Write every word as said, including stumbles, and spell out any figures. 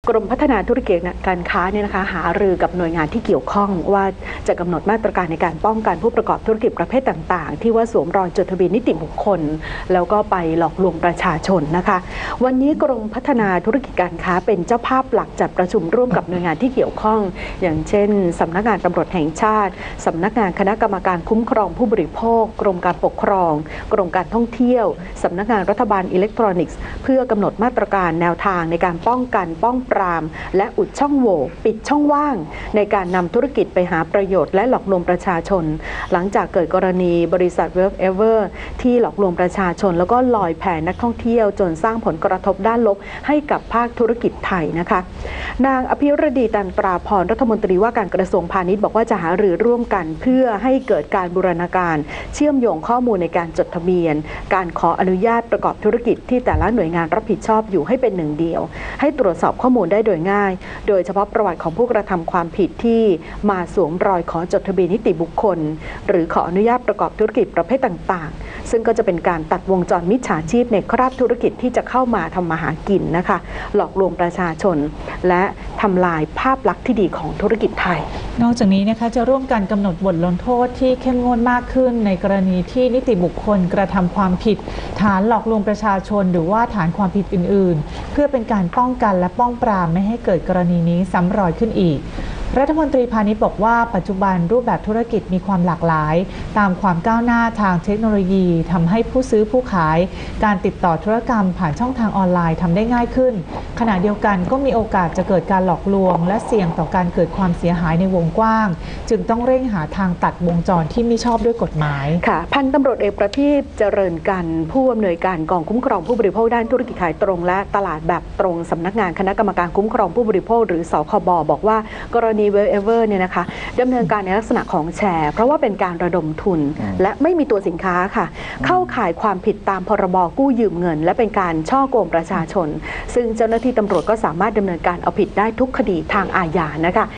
กรมพัฒนาธุรกิจการค้าเนี่ยนะคะหารือกับหน่วยงานที่เกี่ยวข้องว่าจะกำหนดมาตรการในการป้องกันผู้ประกอบธุรกิจประเภทต่างๆที่ว่าสวมรอยจดทะเบียนนิติบุคคลแล้วก็ไปหลอกลวงประชาชนนะคะวันนี้กรมพัฒนาธุรกิจการค้าเป็นเจ้าภาพหลักจัดประชุมร่วมกับหน่วยงานที่เกี่ยวข้องอย่างเช่นสำนักงานตำรวจแห่งชาติสำนักงานคณะกรรมการคุ้มครองผู้บริโภคกรมการปกครองกรมการท่องเที่ยวสำนักงานรัฐบาลอิเล็กทรอนิกส์เพื่อกำหนดมาตรการแนวทางในการป้องกันป้องปรามและอุดช่องโหว่ปิดช่องว่างในการนำธุรกิจไปหาประโยชน์และหลอกลวงประชาชนหลังจากเกิดกรณีบริษัท Wealth Ever ที่หลอกลวงประชาชนแล้วก็ลอยแพนักท่องเที่ยวจนสร้างผลกระทบด้านลบให้กับภาคธุรกิจไทยนะคะนางอภิรดีตันตราพรรัฐมนตรีว่าการกระทรวงพาณิชย์บอกว่าจะหารือร่วมกันเพื่อให้เกิดการบูรณาการเชื่อมโยงข้อมูลในการจดทะเบียนการขออนุญาตประกอบธุรกิจที่แต่ละหน่วยงานรับผิดชอบอยู่ให้เป็นหนึ่งเดียวให้ตรวจสอบข้อมูลได้โดยง่ายโดยเฉพาะประวัติของผู้กระทำความผิดที่มาสวมรอยขอจดทะเบียนนิติบุคคลหรือขออนุญาตประกอบธุรกิจประเภทต่างๆซึ่งก็จะเป็นการตัดวงจรมิจฉาชีพในคราบธุรกิจที่จะเข้ามาทำมาหากินนะคะหลอกลวงประชาชนและทำลายภาพลักษณ์ที่ดีของธุรกิจไทยนอกจากนี้นะคะจะร่วมกันกำหนดบทลงโทษที่เข้มงวดมากขึ้นในกรณีที่นิติบุคคลกระทำความผิดฐานหลอกลวงประชาชนหรือว่าฐานความผิดอื่นๆเพื่อเป็นการป้องกันและป้องปรามไม่ให้เกิดกรณีนี้ซ้ำรอยขึ้นอีกรัฐมนตรีพาณิชย์บอกว่าปัจจุบันรูปแบบธุรกิจมีความหลากหลายตามความก้าวหน้าทางเทคโนโลยีทำให้ผู้ซื้อผู้ขายการติดต่อธุรกรรมผ่านช่องทางออนไลน์ทำได้ง่ายขึ้นขณะเดียวกันก็มีโอกาสจะเกิดการหลอกลวงและเสี่ยงต่อการเกิดความเสียหายในวงกว้างจึงต้องเร่งหาทางตัดวงจรที่ไม่ชอบด้วยกฎหมายค่ะพันตำรวจเอกประทีปเจริญกันผู้อำนวยการกองคุ้มครองผู้บริโภคด้านธุรกิจขายตรงและตลาดแบบตรงสำนักงานคณะกรรมการคุ้มครองผู้บริโภคหรือสคบบอกว่ากรณี Wealth Ever เนี่ยนะคะดำเนินการในลักษณะของแชร์เพราะว่าเป็นการระดมทุนและไม่มีตัวสินค้าค่ะเข้าข่ายความผิดตามพรบกู้ยืมเงินและเป็นการช่อโกงประชาชนซึ่งเจ้าหน้าที่ตำรวจก็สามารถดำเนินการเอาผิดได้ทุกคดีทางอาญานะคะ